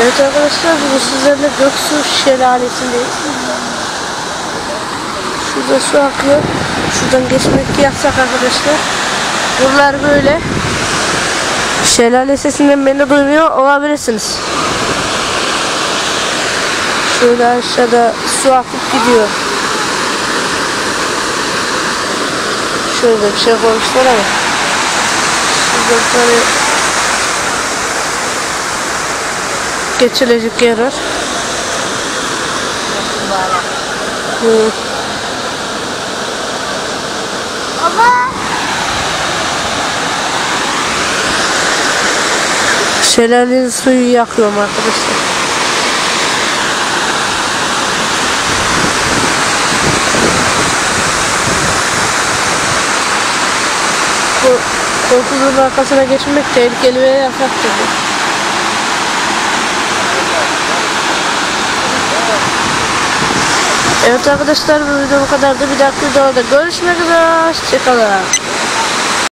Evet arkadaşlar, bu sizlerle Göksu Şelalesi'ndeyiz. Şurada su akıyor. Şuradan geçmek yasak arkadaşlar. Buralar böyle. Şelale sesinden beni duymuyor olabilirsiniz. Şöyle aşağıda su akıp gidiyor. Şöyle bir şey koymuşlar ama. Şurada böyle geçilecek yer var. Baba. Şelalenin suyu yakıyorum arkadaşlar. Bu korkulunun arkasına geçmek tehlikeli ve yasaktır. Evet arkadaşlar, bu video bu kadardı. Bir dahaki videoda görüşmek üzere. Hoşçakalın.